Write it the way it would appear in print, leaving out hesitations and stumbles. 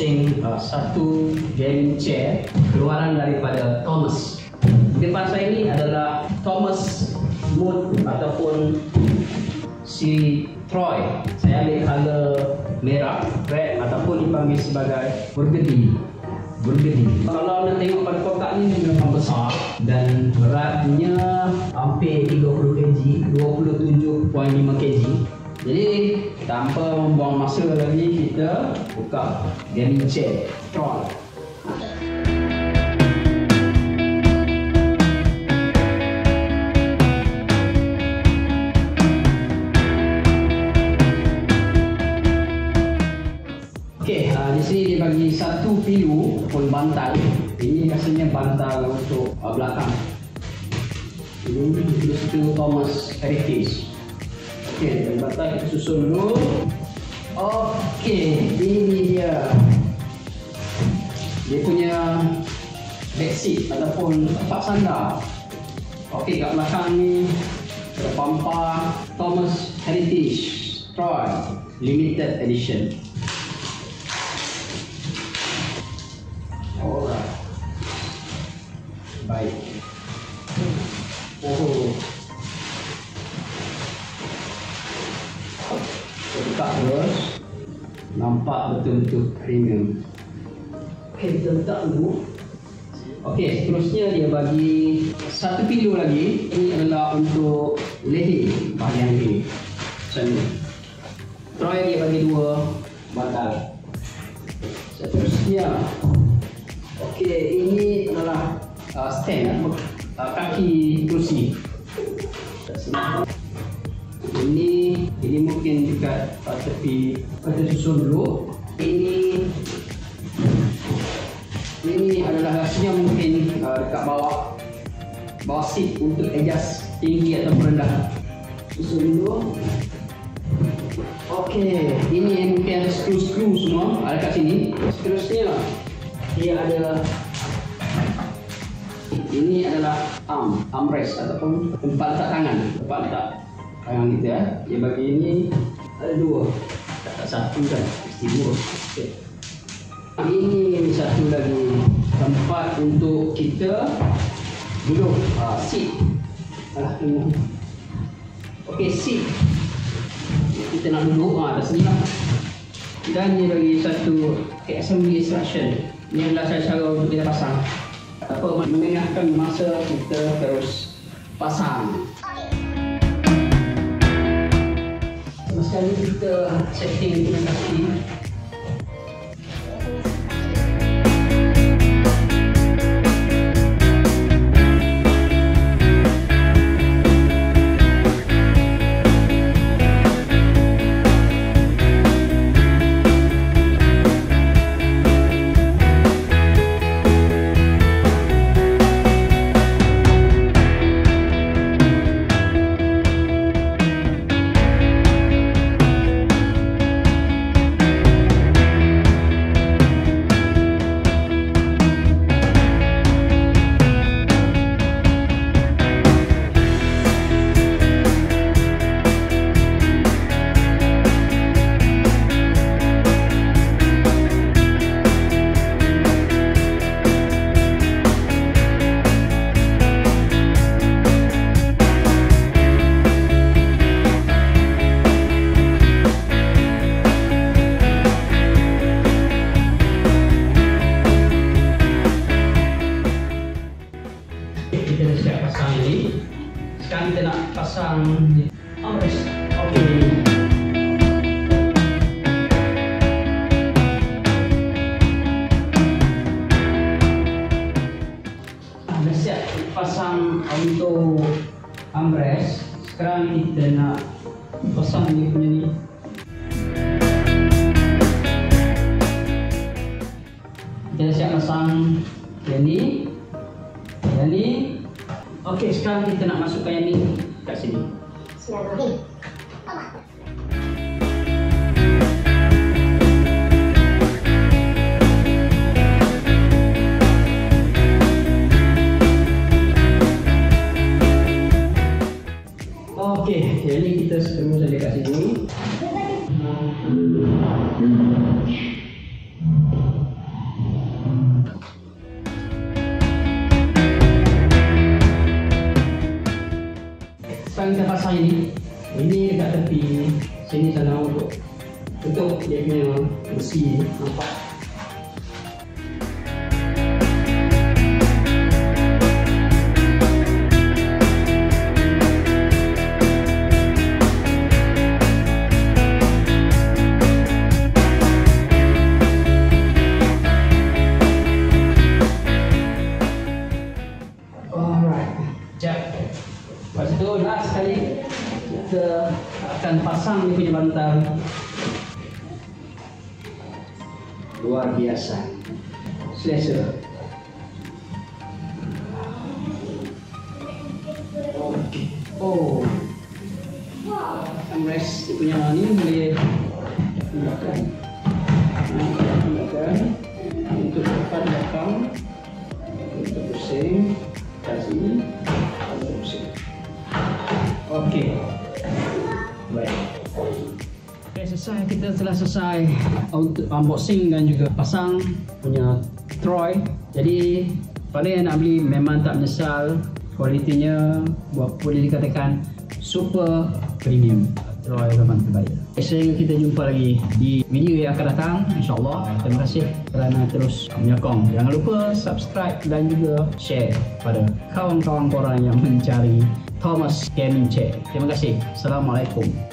unboxing satu gaming chair keluaran daripada Thomas. Di depan saya ini adalah Thomas Mood ataupun si Troy. Saya ambil color merah, red ataupun dipanggil sebagai burgundy. Kalau anda tengok pada kotak ni memang besar dan beratnya hampir 30 kg, 27.5 kg. Jadi tanpa membuang masa lagi, kita buka gaming chair Troy. Okey, di sini dia bagi satu pilu pun bantal. Ini rasanya bantal untuk belakang. Ini itu Thomas Heritage. Okey, bantal kita susun dulu. Okey, ini dia. Dia punya backseat ataupun tempat sandar. Okey, kat belakang ni ada pampang Thomas Heritage Troy Limited Edition. Alright. Baik. Buka terus. Nampak betul-betul premium. Okey, kita letak dulu. Okey, seterusnya dia bagi satu pilu lagi. Ini adalah untuk leher bahagian ini. Macam ni. Troy dia bagi dua bantal. Seterusnya, okey, ini adalah stand kaki kursi. Ini mungkin dekat tepi. Kita susun dulu. Ini adalah rasanya mungkin dekat bawah seat untuk adjust tinggi atau rendah. Susun dulu. Okey, ini mungkin ada skru-skru semua ada kat sini. Seterusnya dia ada, ini adalah armrest ataupun tempat letak tangan, kita. Dia bagi ini ada dua, tak satu kan, mesti dua. Okay. Ini satu lagi tempat untuk kita duduk, seat. Ini. Okey, seat. Kita nak duduk kat sini lah. Dan dia bagi satu assembly instruction. Ini adalah cara untuk kita pasang. Apa mengingatkan masa kita terus pasang. Sama sekali kita setting dengan kaki. Kita dah siap pasang ini. Sekarang kita nak pasang armrest. Okey. Dah siap pasang untuk armrest. Sekarang kita nak pasang dia punya ni. Kita dah siap pasang yang ni. Yang ni. Okey, sekarang kita nak masukkan yang ni kat sini. Bismillahirrahmanirrahim. Okey, yang ni kita screw saja kat sini. sekarang kita pasang ini dekat tepi sini sana untuk dia punya besi, nampak. Lepas itu last sekali kita akan pasang ni punya bantal. Luar biasa, selesa. Oh, armrest dia punya ni boleh gunakan untuk depan belakang, untuk pusing kat sini, untuk pusing. Okey, baik. Okay, selesai, kita telah selesai untuk unboxing dan juga pasang punya Troy. Jadi pada yang nak beli memang tak menyesal, kualitinya boleh dikatakan super premium. Troy memang terbaik. Sehingga kita jumpa lagi di video yang akan datang, insyaAllah. Terima kasih kerana terus menyokong. Jangan lupa subscribe dan juga share pada kawan-kawan korang yang mencari Thomas Gaming Chair. Terima kasih. Assalamualaikum.